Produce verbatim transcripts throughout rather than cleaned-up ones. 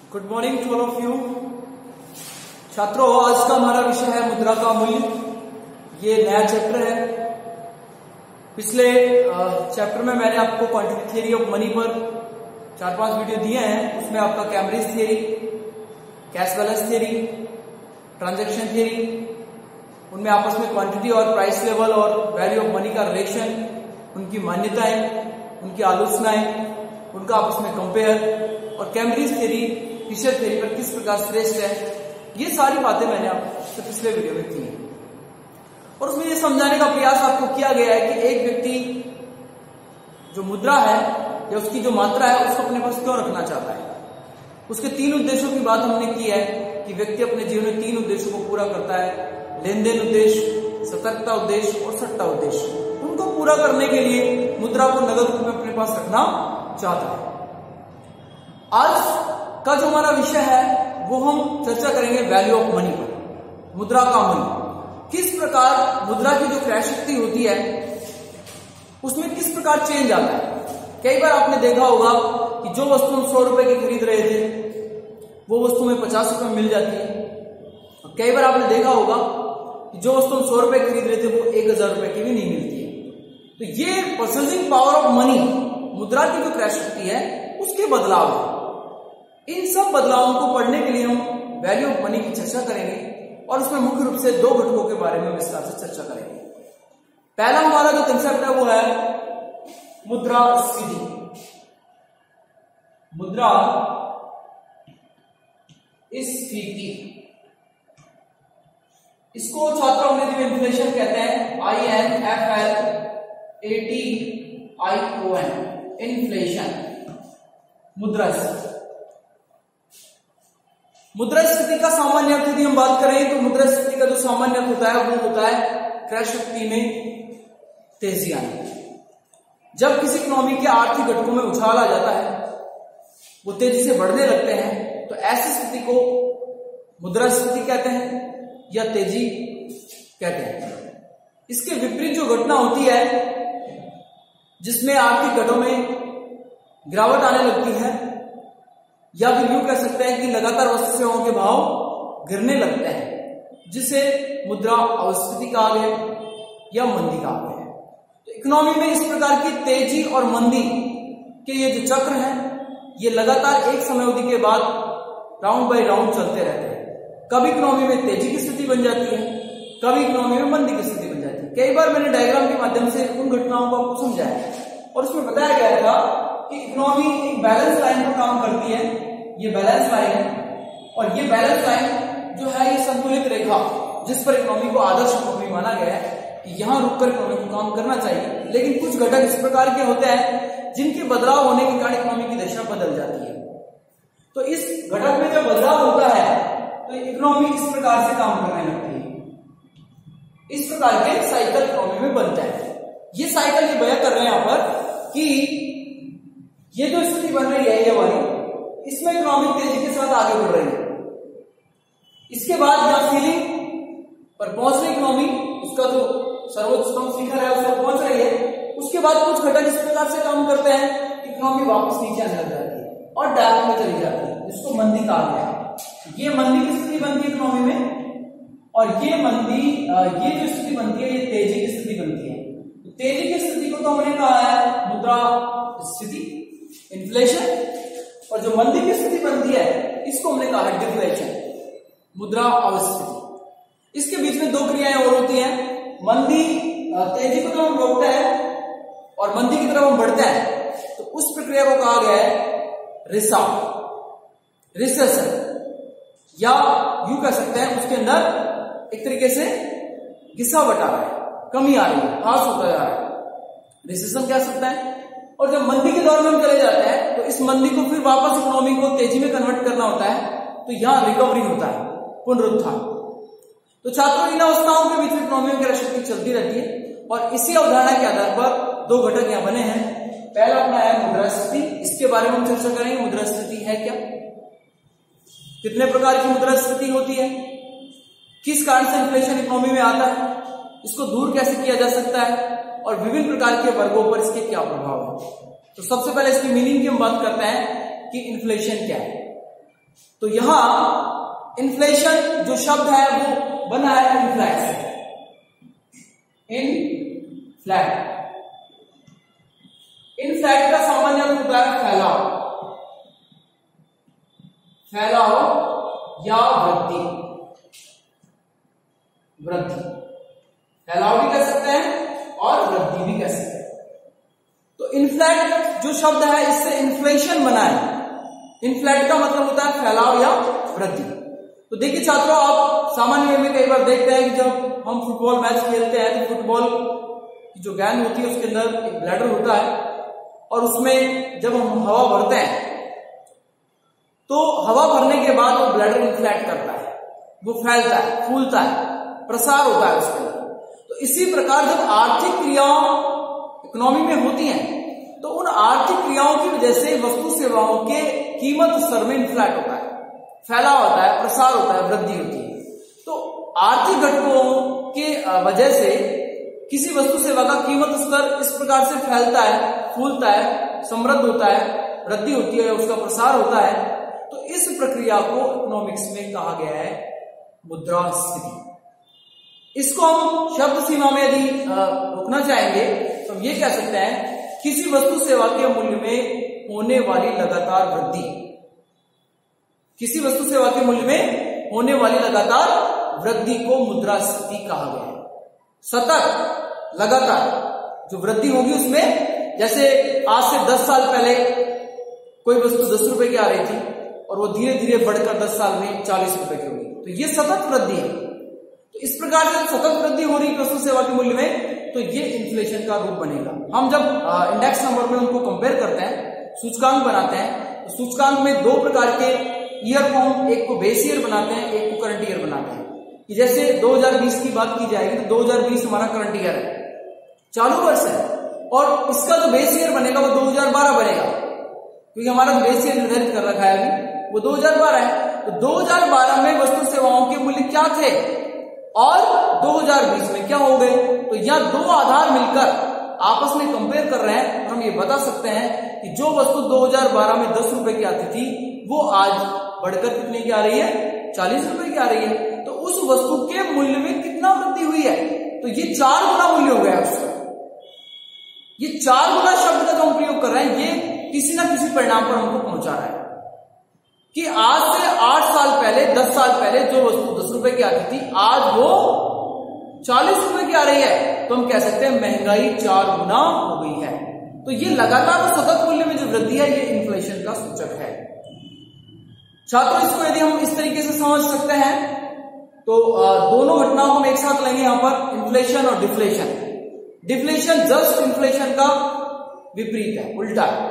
Good morning to all of you छात्रों। आज का हमारा विषय है मुद्रा का मूल्य। ये नया चैप्टर है। पिछले चैप्टर में मैंने आपको क्वांटिटी थियरी ऑफ मनी पर चार पांच वीडियो दिए हैं। उसमें आपका Cambridge theory, cash balance theory, transaction theory, उनमें आपस में क्वांटिटी और प्राइस लेवल और वैल्यू ऑफ मनी का रिलेशन, उनकी मान्यताएं, उनकी आलोचनाएं, उनका आपस में कंपेयर और कैम्ब्रिज थियरी, फिशर थियरी पर किस प्रकार श्रेष्ठ है, ये सारी बातें मैंने आपसे पिछले वीडियो में की हैं। और उसमें ये समझाने का प्रयास आपको किया गया है कि एक व्यक्ति जो मुद्रा है या उसकी जो मात्रा है उसको अपने पास क्यों रखना चाहता है। उसके तीन उद्देश्यों की बात हमने की है कि व्यक्ति अपने जीवन में तीन उद्देश्यों को पूरा करता है: लेन देन उद्देश्य, सतर्कता उद्देश्य और सट्टा उद्देश्य। उनको पूरा करने के लिए मुद्रा को नगद रूप में अपने पास रखना चाहता है। आज का जो हमारा विषय है वो हम चर्चा करेंगे वैल्यू ऑफ मनी पर, मुद्रा का मूल्य। किस प्रकार मुद्रा की जो क्रय शक्ति होती है उसमें किस प्रकार चेंज आता है। कई बार आपने देखा होगा कि जो वस्तु हम सौ रुपए की खरीद रहे थे वो वस्तु में पचास रुपए में मिल जाती है। और कई बार आपने देखा होगा कि जो वस्तु हम सौ रुपए खरीद रहे थे वो एक हजार रुपए की भी नहीं मिलती है। तो ये परचेजिंग पावर ऑफ मनी, मुद्रा की जो क्रय शक्ति है उसके बदलाव है। इन सब बदलावों को पढ़ने के लिए हम वैल्यू ऑफ मनी की चर्चा करेंगे और उसमें मुख्य रूप से दो घटकों के बारे में विस्तार से चर्चा करेंगे। पहला हमारा जो कंसेप्ट है वो है मुद्रास्फीति। मुद्रा स्फीति, इसको छात्रों अंग्रेजी में इन्फ्लेशन कहते हैं। I N F L A T I O N, inflation, मुद्रास्फीति। मुद्रास्फीति का सामान्य अर्थ यदि हम बात करें तो मुद्रास्फीति का जो सामान्य अर्थ होता है वो होता है क्रय शक्ति में तेजी आना। जब किसी इकोनॉमी के आर्थिक घटकों में उछाल आ जाता है, वो तेजी से बढ़ने लगते हैं, तो ऐसी स्थिति को मुद्रास्फीति कहते हैं या तेजी कहते हैं। इसके विपरीत जो घटना होती है जिसमें आर्थिक घटों में गिरावट आने लगती है, या फिर यूं कह सकते हैं कि लगातार वस्तु सेवाओं के भाव गिरने लगते हैं, जिसे मुद्रा अस्फीति कहा गया या मंदी कहा गया है। तो इकोनॉमी में इस प्रकार की तेजी और मंदी के ये जो चक्र हैं ये लगातार एक समय अवधि के बाद राउंड बाय राउंड चलते रहते हैं। कभी इकोनॉमी में तेजी की स्थिति बन जाती है, कभी इकोनॉमी में मंदी की स्थिति बन जाती है। कई बार मैंने डायग्राम के माध्यम से उन घटनाओं को आपको समझाया और उसमें बताया गया था कि इकोनॉमी एक बैलेंस लाइन पर काम करती है। ये बैलेंस लाइन है और ये बैलेंस लाइन जो है ये संतुलित रेखा जिस पर इकोनॉमी को आदर्श इकोनॉमी माना गया है कि यहां रुककर इकोनॉमी को काम करना चाहिए। लेकिन कुछ घटक इस प्रकार के होते हैं जिनके बदलाव होने के कारण इकोनॉमी की दिशा बदल जाती है। तो इस घटक में जब बदलाव होता है तो इकोनॉमी इस प्रकार से काम करने लगती है। इस प्रकार के साइकिल इकोनॉमी में बनता है। ये साइकिल ये बयां कर रहे हैं यहां पर कि ये जो स्थिति बन रही है ये वाली, इसमें इकोनॉमिक तेजी के साथ आगे बढ़ रही है। इसके बाद यहां सीलिंग पर पहुंच रही इकोनॉमी, उसका जो सर्वोच्चतम शिखर है उस पर पहुंच रही है। उसके बाद कुछ घटक इस प्रकार से काम करते हैं कि इकोनॉमी वापस नीचे आने लग जाती है और डाउन में चली जाती है, जिसको मंदी कहा गया है। ये मंदी की स्थिति बनती है इकोनॉमी में, और ये मंदी ये जो स्थिति बनती है ये तेजी की स्थिति बनती है। तो तेजी की स्थिति को तो हमने कहा है मुद्रास्फीति, इन्फ्लेशन, और जो मंदी की स्थिति बनती है इसको हमने कहा है डिफ्लेशन, मुद्रा अस्फीति। इसके बीच में दो क्रियाएं और होती हैं। मंदी तेजी को जब हम रोकते हैं और मंदी की तरफ हम बढ़ते हैं तो उस प्रक्रिया को कहा गया है रिसाव, रिसेशन, या यूं कह सकते हैं उसके अंदर एक तरीके से गिरावट आ रहा है, कमी आ रही है, ह्रास होता जा रहा है, रिसेशन कह सकते हैं। और जब मंदी के दौर में हम चले जाते हैं तो इस मंदी को फिर वापस इकोनॉमी को तेजी में कन्वर्ट करना होता है, तो यहां रिकवरी होता है, पुनरुत्थान। तो छात्रों इन अवस्थाओं के बीच में इकोनॉमी में क्रय शक्ति चलती रहती है और इसी अवधारणा के आधार पर दो घटक यहां बने हैं। पहला अपना है मुद्रास्फीति, इसके बारे में हम चर्चा करेंगे। मुद्रास्फीति है क्या, कितने प्रकार की मुद्रास्फीति होती है, किस कारण से इन्फ्लेशन इकोनॉमी में आता है, इसको दूर कैसे किया जा सकता है और विभिन्न प्रकार के वर्गों पर इसके क्या प्रभाव है। तो सबसे पहले इसकी मीनिंग की हम बात करते हैं कि इन्फ्लेशन क्या है। तो यहां इन्फ्लेशन जो शब्द है वो बना है इनफ्लैट से, इनफ्लैट। इनफ्लैट का सामान्य अर्थ होता है फैलाव, फैलाव या वृद्धि, वृद्धि। फैलाव भी कह सकते हैं और वृद्धि भी कह सकते हैं। तो इनफ्लैट जो शब्द है इससे इन्फ्लेशन बना है। इनफ्लैट का मतलब होता है फैलाव या वृद्धि। तो देखिए छात्रों, आप सामान्य में कई बार देखते हैं कि जब हम फुटबॉल मैच खेलते हैं तो फुटबॉल की जो गेंद होती है उसके अंदर एक ब्लैडर होता है और उसमें जब हम हवा भरते हैं तो हवा भरने के बाद वो ब्लैडर इन्फ्लैट करता है, वो फैलता है, फूलता है, प्रसार होता है उसके अंदर। तो इसी प्रकार जब आर्थिक क्रियाओं इकोनॉमी में होती हैं तो उन आर्थिक क्रियाओं की वजह से वस्तु सेवाओं के कीमत स्तर में इन्फ्लैट होता है, फैलाव होता है, प्रसार होता है, वृद्धि होती है। तो आर्थिक घटकों के वजह से किसी वस्तु सेवा का कीमत स्तर इस प्रकार से फैलता है, फूलता है, समृद्ध होता है, वृद्धि होती है, उसका प्रसार होता है। तो इस प्रक्रिया को इकोनॉमिक्स में कहा गया है मुद्रास्फीति। इसको हम शब्द सीमा में यदि रोकना चाहेंगे तो हम ये कह सकते हैं किसी वस्तु सेवा के मूल्य में होने वाली लगातार वृद्धि, किसी वस्तु सेवा के मूल्य में होने वाली लगातार वृद्धि को मुद्रास्फीति कहा गया है। सतत लगातार जो वृद्धि होगी उसमें, जैसे आज से दस साल पहले कोई वस्तु दस रुपए की आ रही थी और वो धीरे धीरे बढ़कर दस साल में चालीस रुपए की होगी, तो ये सतत वृद्धि है। तो इस प्रकार से सतत वृद्धि हो रही वस्तु सेवा के मूल्य में तो ये इन्फ्लेशन का रूप बनेगा। हम जब इंडेक्स नंबर में उनको कंपेयर करते हैं, सूचकांक बनाते हैं, तो सूचकांक में दो प्रकार के ईयर को हम, एक को बेस ईयर बनाते हैं, एक को करंट ईयर बनाते हैं। कि जैसे दो हज़ार बीस की बात की जाएगी तो दो हज़ार बीस हमारा करंट ईयर है, चालू वर्ष है, और इसका जो बेस ईयर बनेगा वो दो हज़ार बारह बनेगा, क्योंकि हमारा बेस ईयर निर्धारित कर रखा है अभी वो दो हज़ार बारह है। तो दो हज़ार बारह में वस्तु सेवाओं के मूल्य क्या थे और दो हज़ार बीस में क्या हो गए, तो यहाँ दो आधार मिलकर आपस में कंपेयर कर रहे हैं और हम ये बता सकते हैं कि जो वस्तु दो हज़ार बारह में दस रुपए की आती थी वो आज बढ़कर कितने की आ रही है, चालीस रुपए की आ रही है। तो उस वस्तु के मूल्य में कितना वृद्धि हुई है, तो ये चार गुना मूल्य हो गया उसका। ये चार गुना शब्द का जो हम प्रयोग कर रहे हैं ये किसी ना किसी परिणाम पर हमको पहुंचा रहा है कि आज से आठ साल पहले, दस साल पहले जो वस्तु दस रुपए की आती थी आज वो चालीस रुपए की आ रही है। तो हम कह सकते हैं महंगाई चार गुना हो गई है। तो ये लगातार सतत मूल्य में जो वृद्धि है ये इन्फ्लेशन का सूचक है। छात्रों, इसको यदि हम इस तरीके से समझ सकते हैं तो दोनों घटनाओं को हम एक साथ लेंगे यहां पर, इन्फ्लेशन और डिफ्लेशन। डिफ्लेशन जस्ट इन्फ्लेशन का विपरीत है, उल्टा है।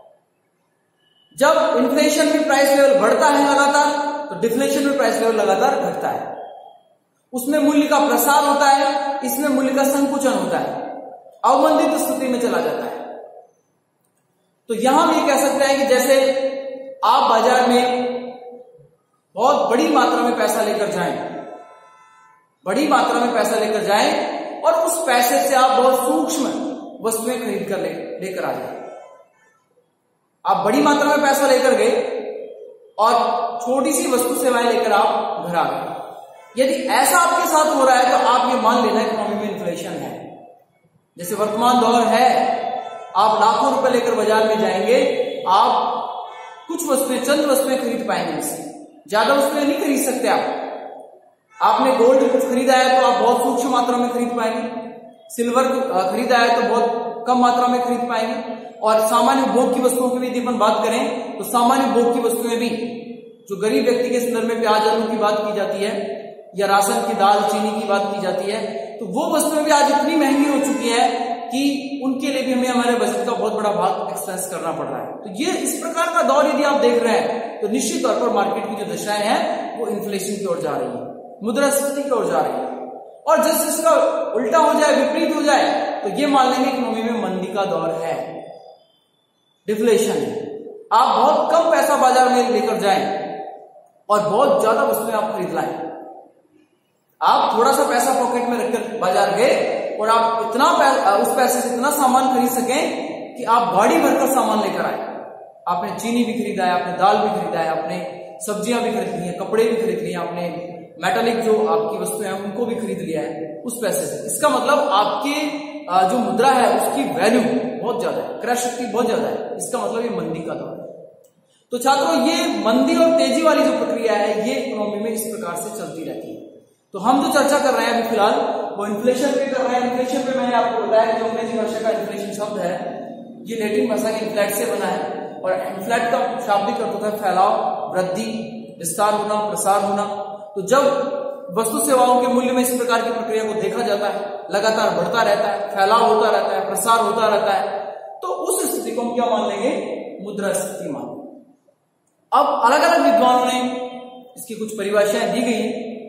जब इन्फ्लेशन में प्राइस लेवल बढ़ता है लगातार तो डिफ्लेशन में प्राइस लेवल लगातार घटता है। उसमें मूल्य का प्रसार होता है, इसमें मूल्य का संकुचन होता है, अवमंदित स्थिति में चला जाता है। तो यहां हम ये कह सकते हैं कि जैसे आप बाजार में बहुत बड़ी मात्रा में पैसा लेकर जाएं, बड़ी मात्रा में पैसा लेकर जाएं और उस पैसे से आप बहुत सूक्ष्म वस्तुएं खरीद कर ले लेकर आ जाए। आप बड़ी मात्रा में पैसा लेकर गए और छोटी सी वस्तु सेवाएं लेकर आप घर आ गए। यदि ऐसा आपके साथ हो रहा है तो आप ये मान लेना इकोनॉमी में इन्फ्लेशन है। जैसे वर्तमान दौर है, आप लाखों रुपए लेकर बाजार में जाएंगे, आप कुछ वस्तुएं, चंद वस्तुएं खरीद पाएंगे, इससे ज्यादा वस्तुएं नहीं खरीद सकते। आप आपने गोल्ड कुछ खरीदा है तो आप बहुत सूक्ष्म मात्रा में खरीद पाएंगे, सिल्वर खरीदा है तो बहुत कम मात्रा में खरीद पाएंगे। और सामान्य उपभोग की वस्तुओं की भी यदि अपन बात करें तो सामान्य उपभोग की वस्तुएं भी, जो गरीब व्यक्ति के संदर्भ में प्याज आलू की बात की जाती है या राशन की दाल चीनी की बात की जाती है, तो वो वस्तुएं भी आज इतनी महंगी हो चुकी है कि उनके लिए भी हमें हमारे बजट का बहुत बड़ा भाग एक्सपेंस करना पड़ रहा है। तो ये इस प्रकार का दौर यदि आप देख रहे हैं तो निश्चित तौर पर मार्केट की जो दशाएं हैं वो इन्फ्लेशन की ओर जा रही है, मुद्रास्फीति की ओर जा रही है। और जब इसका उल्टा हो जाए, विपरीत हो जाए, तो ये मान लेंगे इकोनॉमी में मंदी का दौर है, डिफ्लेशन है। आप बहुत कम पैसा बाजार में लेकर जाएं और बहुत ज्यादा वस्तुएं आप खरीद लाएं। आप थोड़ा सा पैसा पॉकेट में रखकर बाजार गए और आप इतना उस पैसे से इतना सामान खरीद सकें कि आप गाड़ी भरकर सामान लेकर आए। आपने चीनी भी खरीदा है, आपने दाल भी खरीदा है, आपने सब्जियां भी खरीद ली हैं, कपड़े भी खरीद लिए, आपने मेटालिक जो आपकी वस्तुएं हैं उनको भी खरीद लिया है उस पैसे से। इसका मतलब आपके जो मुद्रा है उसकी वैल्यू बहुत ज्यादा है, क्रय शक्ति बहुत ज्यादा है। इसका मतलब ये मंदी का दौर है। तो छात्रों, ये मंदी और तेजी वाली जो प्रक्रिया है ये इकोनॉमी में इस प्रकार से चलती रहती है। तो हम जो चर्चा कर रहे हैं अभी फिलहाल वो इन्फ्लेशन पे कर रहे हैं। इन्फ्लेशन पे मैंने आपको बताया कि जो अंग्रेजी भाषा का इन्फ्लेशन शब्द है ये लैटिन भाषा के इन्फ्लेट से बना है, और इन्फ्लेट का शाब्दिक अर्थ होता है फैलाव, वृद्धि, विस्तार होना, प्रसार होना। तो जब वस्तु सेवाओं के मूल्य में इस प्रकार की प्रक्रिया को देखा जाता है, लगातार बढ़ता रहता है, फैलाव होता रहता है, प्रसार होता रहता है, तो उस स्थिति को हम क्या मान लेंगे? मुद्रास्फीति मान लेंगे। अब अलग अलग विद्वानों ने इसकी कुछ परिभाषाएं दी गई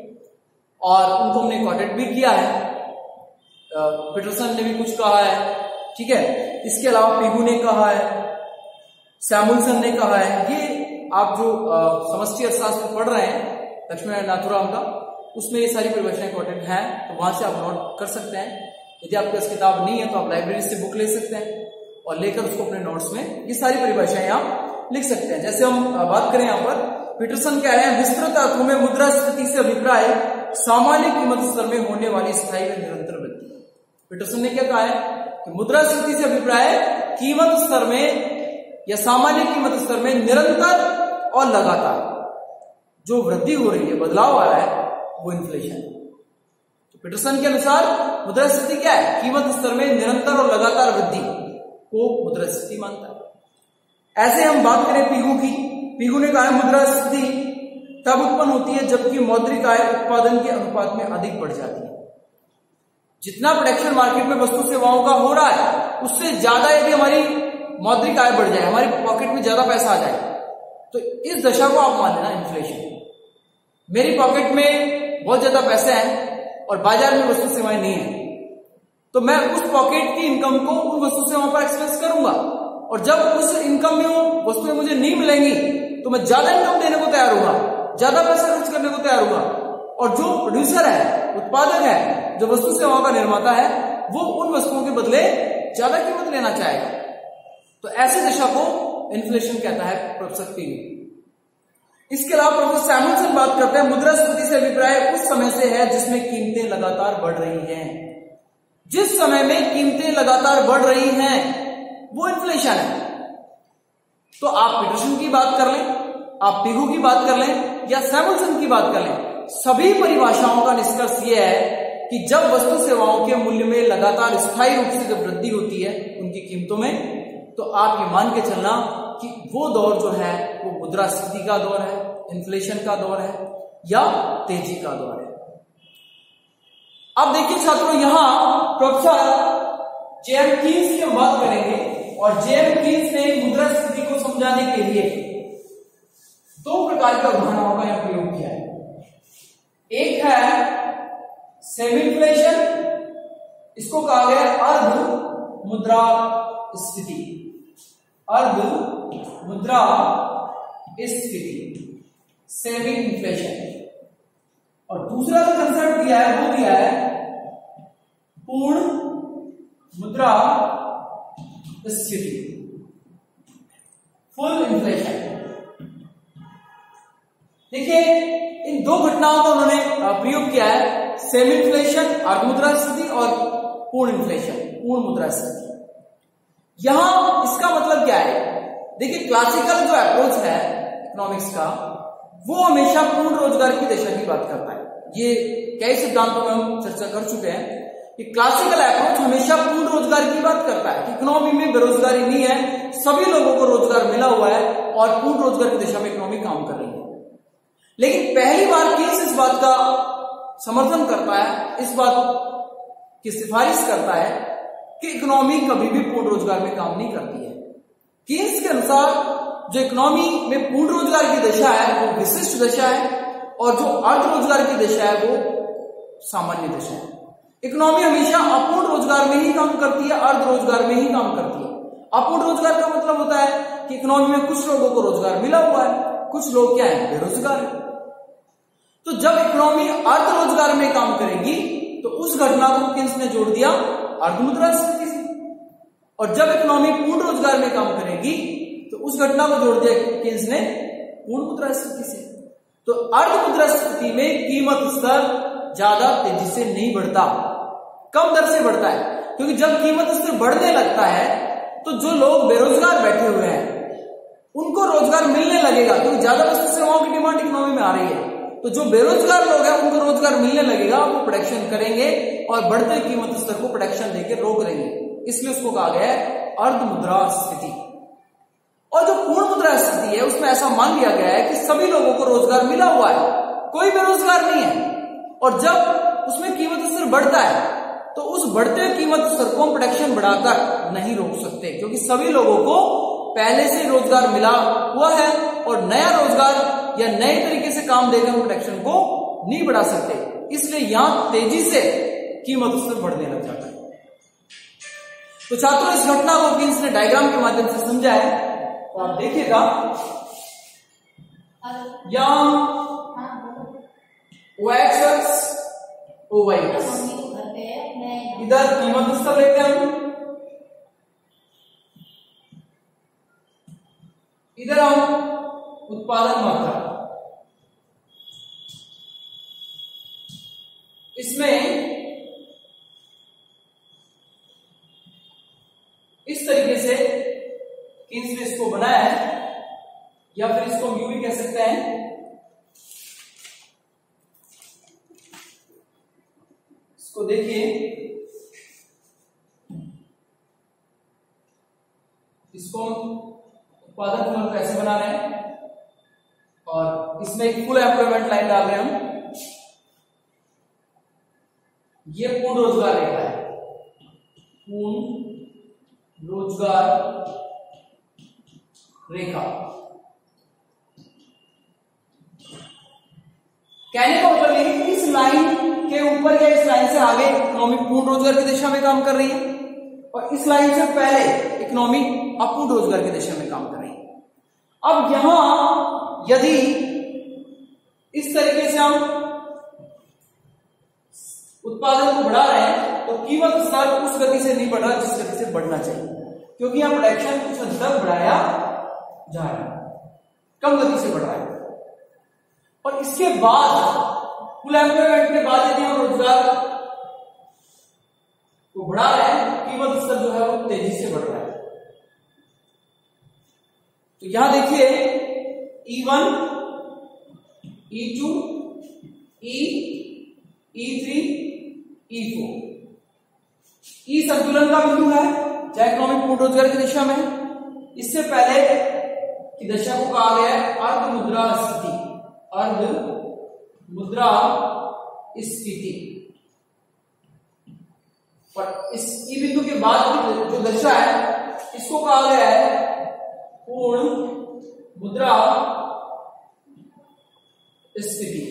और उनको हमने क्वाटेट भी किया है। पीटरसन ने भी कुछ कहा है, ठीक है। इसके अलावा पिगू ने कहा है, सैमुअल्सन ने कहा है। ये आप जो समष्टि अर्थशास्त्र पढ़ रहे हैं लक्ष्मीनारायण नाथुराम का, उसमें ये सारी परिभाषाएं क्वाटेट हैं, तो वहां से आप नोट कर सकते हैं। यदि आपके पास किताब नहीं है तो आप लाइब्रेरी से बुक ले सकते हैं और लेकर उसको अपने नोट्स में ये सारी परिभाषाएं आप लिख सकते हैं। जैसे हम बात करें यहाँ पर, पीटरसन कह रहे हैं विस्तृत अर्थों में मुद्रास्फीति से अभिप्राय सामान्य कीमत स्तर में होने वाली स्थायी व निरंतर वृद्धि। पीटरसन ने क्या कहा है कि मुद्रास्फीति से अभिप्राय कीमत स्तर में या सामान्य कीमत स्तर में निरंतर और लगातार जो वृद्धि हो रही है, बदलाव आ रहा है, वो इन्फ्लेशन है। तो पीटरसन के अनुसार मुद्रास्फीति क्या है? कीमत स्तर में निरंतर और लगातार वृद्धि को मुद्रास्फीति मानता है। ऐसे हम बात करें पिगू की, पिगू ने कहा मुद्रास्फीति तब उत्पन्न होती है जबकि मौद्रिक आय उत्पादन के अनुपात में अधिक बढ़ जाती है। जितना प्रोडक्शन मार्केट में वस्तु सेवाओं का हो रहा है उससे ज्यादा यदि हमारी मौद्रिक आय बढ़ जाए, हमारी पॉकेट में ज्यादा पैसा आ जाए, तो इस दशा को आप मान लेना इन्फ्लेशन। मेरी पॉकेट में बहुत ज्यादा पैसे हैं और बाजार में वस्तु सेवाएं नहीं है, तो मैं उस पॉकेट की इनकम को उन वस्तु सेवाओं पर एक्सपेंस करूंगा, और जब उस इनकम में वो वस्तुएं मुझे नहीं मिलेंगी तो मैं ज्यादा इनकम देने को तैयार होगा, ज्यादा पैसा खर्च करने को तैयार होगा, और जो प्रोड्यूसर है, उत्पादक है, जो वस्तु सेवाओं का निर्माता है, वो उन वस्तुओं के बदले ज्यादा कीमत लेना चाहेगा। तो ऐसी दशा को इन्फ्लेशन कहता है प्रोफेसर पिगू। इसके अलावा प्रोफेसर सैमुअल्सन बात करते हैं मुद्रास्फीति से अभिप्राय उस समय से है जिसमें कीमतें लगातार बढ़ रही हैं। जिस समय में कीमतें लगातार बढ़ रही हैं वो इन्फ्लेशन है। तो आप पीटरसन की बात कर लें, आप पिगू की बात कर लें या सैमुअल्सन की बात कर लें, सभी परिभाषाओं का निष्कर्ष यह है कि जब वस्तु सेवाओं के मूल्य में लगातार स्थायी रूप से जब वृद्धि होती है उनकी कीमतों में, तो आप ये मान के चलना कि वो दौर जो है वो मुद्रास्फीति का दौर है, इन्फ्लेशन का दौर है या तेजी का दौर है। अब देखिए छात्रों, यहां प्रोफेसर जे एम कीन्स की हम बात करेंगे, और जे एम कीन्स ने मुद्रास्फीति को समझाने के लिए दो प्रकार की अवधारणाओं का यहां प्रयोग किया है। एक है सेमी इन्फ्लेशन, इसको कहा गया अर्ध मुद्रा स्थिति, अर्ध मुद्रा स्थिति, सेमी इन्फ्लेशन। और दूसरा जो कंसेप्ट दिया है वो दिया है पूर्ण मुद्रा स्थिति, फुल इन्फ्लेशन। देखिए इन दो घटनाओं का उन्होंने प्रयोग किया है, सेमी इन्फ्लेशन अर्ध मुद्रा स्थिति और पूर्ण इन्फ्लेशन पूर्ण मुद्रा स्थिति। यहां इसका मतलब क्या है? देखिए क्लासिकल जो अप्रोच है इकोनॉमिक्स का वो हमेशा पूर्ण रोजगार की दशा की बात करता है। ये कई सिद्धांतों में हम चर्चा कर चुके हैं कि क्लासिकल अप्रोच हमेशा पूर्ण रोजगार की बात करता है कि इकोनॉमी में बेरोजगारी नहीं है, सभी लोगों को रोजगार मिला हुआ है और पूर्ण रोजगार की दिशा में इकोनॉमी काम कर रही है। लेकिन पहली बार कीन्स इस बात का समर्थन करता है, इस बात की सिफारिश करता है कि इकोनॉमी कभी भी पूर्ण रोजगार में काम नहीं करती है। कीन्स के अनुसार जो इकोनॉमी में पूर्ण रोजगार की दशा है वो विशिष्ट दशा है, और जो अर्ध रोजगार की दशा है वो सामान्य दशा है। इकोनॉमी हमेशा अपूर्ण रोजगार में ही काम करती है, अर्ध रोजगार में ही काम करती है। अपूर्ण रोजगार का मतलब होता है कि इकोनॉमी में कुछ लोगों को रोजगार मिला हुआ है, कुछ लोग क्या है, बेरोजगार है। तो जब इकोनॉमी अर्ध रोजगार में काम करेगी तो उस घटना को कीन्स ने जोड़ दिया अर्ध मुद्रा स्थिति से, और जब इकोनॉमी पूर्ण रोजगार में काम करेगी तो उस घटना को जोड़ दिया केन्स ने पूर्ण मुद्रास्फीति से। तो अर्ध मुद्रास्फीति में कीमत स्तर ज्यादा तेजी से नहीं बढ़ता, कम दर से बढ़ता है, क्योंकि जब कीमत स्तर बढ़ने लगता है तो जो लोग बेरोजगार बैठे हुए हैं उनको रोजगार मिलने लगेगा, क्योंकि ज्यादा वस्तु सेवाओं की डिमांड इकोनॉमी में आ रही है। तो जो बेरोजगार लोग हैं उनको रोजगार मिलने लगेगा, वो प्रोडक्शन करेंगे और बढ़ते कीमत स्तर को प्रोडक्शन देकर रोक देंगे, इसलिए उसको कहा गया है अर्ध मुद्रास्फीति। और जो पूर्ण मुद्रास्फीति है उसमें ऐसा मान लिया गया है कि सभी लोगों को रोजगार मिला हुआ है, कोई बेरोजगार नहीं है, और जब उसमें कीमत स्तर बढ़ता है तो उस बढ़ते कीमत स्तर को प्रोडक्शन बढ़ाकर नहीं रोक सकते, क्योंकि सभी लोगों को पहले से रोजगार मिला हुआ है और नया रोजगार या नए तरीके से काम देकर प्रोडक्शन को नहीं बढ़ा सकते, इसलिए यहां तेजी से कीमत स्तर बढ़ने लग जाता है। तो छात्रों, इस घटना को कीन्स ने डायग्राम के माध्यम से समझा है, तो आप देखिएगा यहां ओ एक्स ओ वाई इधर कीमत स्तर लेते हैं हम, इधर हम उत्पादन मात्रा, इसमें इस तरीके से कीन्स ने इसको बनाया है, या फिर इसको हम यूं भी कह सकते हैं, इसको देखिए, इसको हम उत्पादन फ्लो कैसे बना रहे हैं, और इसमें एक फुल एम्प्लॉयमेंट लाइन डाल रहे हैं हम, ये पूर्ण रोजगार रेखा है, पूर्ण रोजगार रेखा। कहने का मतलब ये है कि इस लाइन के ऊपर या इस लाइन से आगे इकोनॉमी पूर्ण रोजगार की दिशा में काम कर रही है, और इस लाइन से पहले इकोनॉमी अपूर्ण रोजगार की दिशा में काम कर रही है। अब यहां यदि इस तरीके से हम उत्पादन को बढ़ा रहे हैं तो कीमत स्तर उस गति से नहीं बढ़ रहा जिस गति से बढ़ना चाहिए, क्योंकि यहां प्रोडक्शन कुछ हद तक बढ़ाया जा रहा है, कम गति से बढ़ रहा है। और इसके बाद फुल एम्प्लॉयमेंट के बाद यदि हम रोजगार को बढ़ा रहे हैं, कीमत स्तर जो है वो तेजी से बढ़ रहा है। तो यहां देखिए E one, E two, E, E three, E four, E संतुलन का बिंदु है चाहे इकोनॉमिक पूर्ण रोजगार की दिशा में। इससे पहले की दशा को कहा गया है अर्ध मुद्रा स्थिति, अर्ध मुद्रा स्थिति। और इस ई बिंदु के बाद की जो दशा है इसको कहा गया है पूर्ण मुद्रा स्थिति,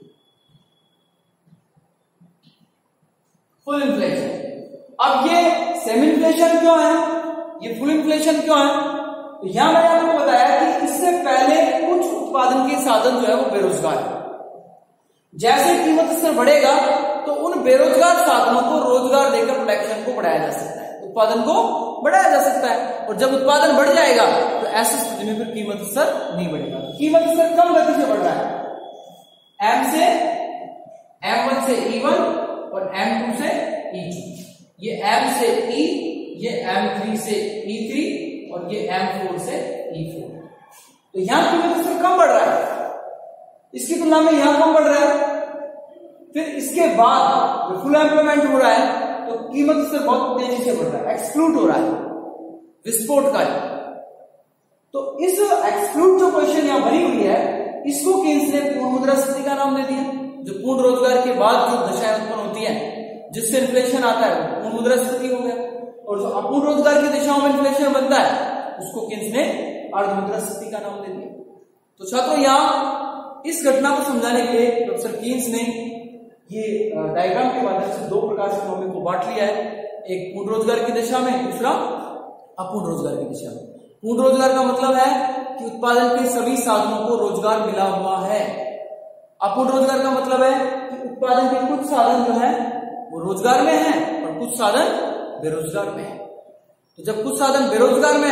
फुल इन्फ्लेशन। अब ये सेमी इन्फ्लेशन क्यों है, ये फुल इन्फ्लेशन क्यों है? तो यहां मैंने आपको बताया कि इससे पहले कुछ उत्पादन के साधन जो है वो बेरोजगार है। जैसे कीमत स्तर बढ़ेगा तो उन बेरोजगार साधनों को रोजगार देकर प्रोडक्शन को बढ़ाया जा सकता है, उत्पादन को बढ़ाया जा सकता है। और जब उत्पादन बढ़ जाएगा तो ऐसी स्थिति में फिर कीमत स्तर नहीं बढ़ेगा। कीमत स्तर कम गति से बढ़ रहा है, एम से एम वन से ई वन और एम टू से ई टू, ये एम से ई, ये एम थ्री से ई थ्री और ये एम फोर से ई फोर। तो यहां कीमत स्तर कम बढ़ रहा है, इसकी तुलना में यहां कम बढ़ रहा है। फिर इसके बाद जो फुल एम्प्लॉयमेंट हो रहा है तो कीमत स्तर बहुत तेजी से बढ़ रहा है, एक्सक्लूड हो रहा है, विस्फोट का। तो इस एक्सक्लूड जो पोजीशन यहां बनी हुई है इसको कीन्स ने पूर्ण मुद्रास्फीति का नाम दे दिया। जो पूर्ण रोजगार के बाद जो दशाएं उत्पन्न होती हैं जिससे इन्फ्लेशन आता है वो पूर्ण मुद्रास्फीति हो गया, और जो अपूर्ण रोजगार की दिशाओं में इन्फ्लेशन बनता है उसको कीन्स ने अर्ध मुद्रास्फीति का नाम दे दिया। तो छात्रों, यहां इस घटना को समझाने के लिए प्रोफेसर कीन्स ने ये डायग्राम के माध्यम से दो प्रकार से इकोनॉमी को बांट लिया है, एक पूर्ण रोजगार की दिशा में, दूसरा अपूर्ण रोजगार की दिशा में। पूर्ण रोजगार का मतलब है कि उत्पादन के सभी साधनों को रोजगार मिला हुआ है। अपूर्ण रोजगार का मतलब है कि उत्पादन के कुछ साधन जो है वो रोजगार में है और कुछ साधन बेरोजगार में है। तो जब कुछ साधन बेरोजगार में है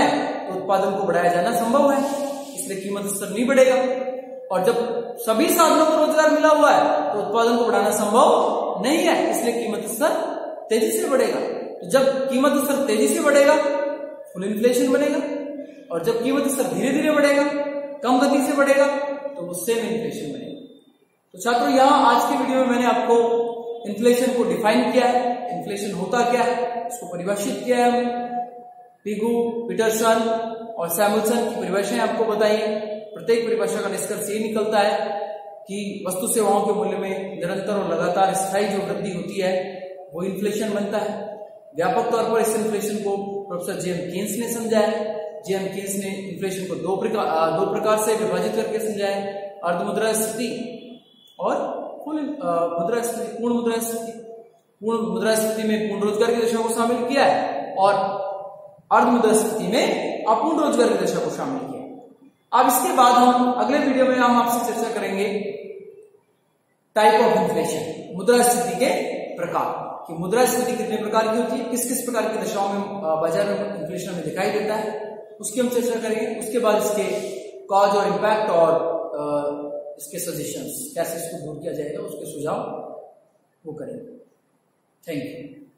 तो उत्पादन को बढ़ाया जाना संभव है, इसलिए कीमत स्तर नहीं बढ़ेगा। और जब सभी साधनों को रोजगार मिला हुआ है तो उत्पादन को बढ़ाना संभव नहीं है, इसलिए कीमत स्तर तेजी से बढ़ेगा। तो जब कीमत स्तर तेजी से बढ़ेगा फुल इन्फ्लेशन बनेगा, और जब कीमत स्तर धीरे धीरे बढ़ेगा, कम गति से बढ़ेगा, तो वो सेम इन्फ्लेशन बनेगा। तो छात्रों, यहाँ आज की वीडियो में मैंने आपको इन्फ्लेशन को डिफाइन किया है, इन्फ्लेशन होता क्या है उसको परिभाषित किया है हमने। पिगू, पीटरसन और सैमुअल्सन की परिभाषाएं आपको बताई है। प्रत्येक परिभाषा का निष्कर्ष ये निकलता है कि वस्तु सेवाओं के मूल्य में निरंतर और लगातार स्थायी जो वृद्धि होती है वो इन्फ्लेशन बनता है। व्यापक तौर पर इस इन्फ्लेशन को प्रोफेसर जे एम केन्स ने समझा है। जे एम केन्स ने इन्फ्लेशन को दो प्रकार दो प्रकार से विभाजित करके समझाया है, अर्ध मुद्रास्फीति और फुल मुद्रास्फीति, पूर्ण मुद्रास्फीति। पूर्ण मुद्रास्फीति में पूर्ण रोजगार की दशा को शामिल किया है और अर्ध मुद्रास्फीति में अपूर्ण रोजगार की दशा को शामिल किया है। अब इसके बाद हम अगले वीडियो में हम आपसे चर्चा करेंगे टाइप ऑफ इन्फ्लेशन, मुद्रास्फीति के प्रकार, कि मुद्रास्फीति कितने प्रकार की होती है, किस किस प्रकार की दशाओं में बाजार में इन्फ्लेशन हमें दिखाई देता है, उसकी हम चर्चा करेंगे। उसके बाद इसके कॉज और इम्पैक्ट और इसके सजेशंस, कैसे इसको दूर किया जाएगा, उसके सुझाव वो करेंगे। Thank you.